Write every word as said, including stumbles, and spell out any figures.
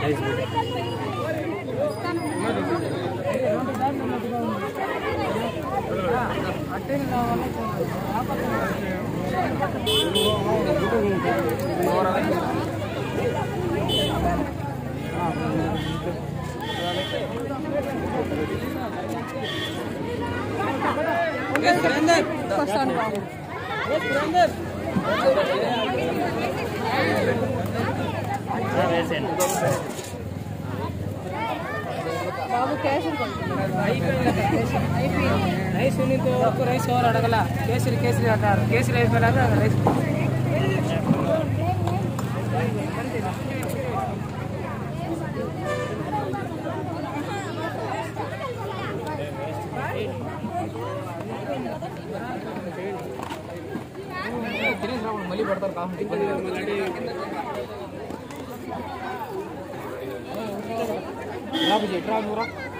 బాబు కేసరి రైస్ ఉన్నంత రైస్ ఎవరు అడగల కేసరి కేసరి అంటారు కేసరి అయిపోయినాక రైస్ మళ్ళీ పడతారు కాబట్టి డ్రాప్ చేయి డ్రాప్